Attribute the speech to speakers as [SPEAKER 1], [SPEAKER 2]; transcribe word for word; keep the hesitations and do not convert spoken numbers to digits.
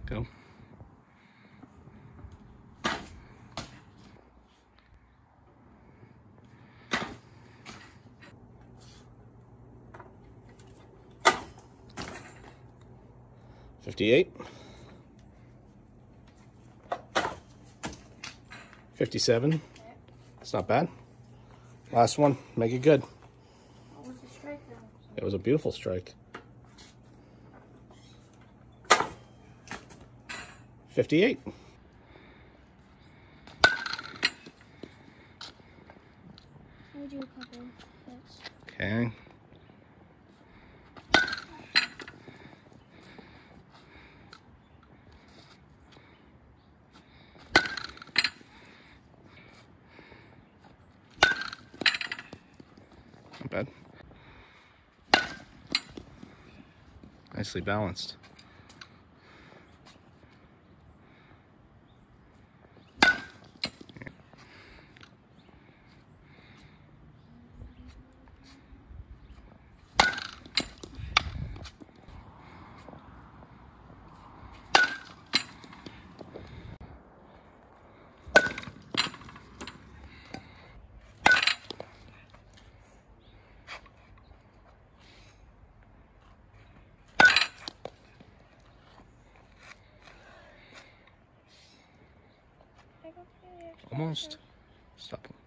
[SPEAKER 1] Go. fifty-eight. fifty-seven. It's not bad. Last one. Make it good.
[SPEAKER 2] What was the strike though?
[SPEAKER 1] It was a beautiful strike. fifty-eight.
[SPEAKER 2] I'll do a couple hits.
[SPEAKER 1] Okay. Not bad. Nicely balanced. Almost. Stop.